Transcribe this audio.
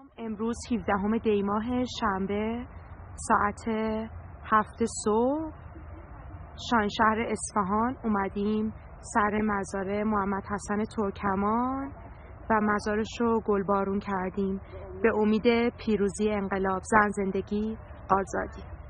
سلام. امروز 17 دی ماه شنبه ساعت 7 صبح شاهنشهر اصفهان اومدیم سر مزار محمد حسن ترکمان و مزارش رو گلبارون کردیم به امید پیروزی انقلاب. زن، زندگی، آزادی.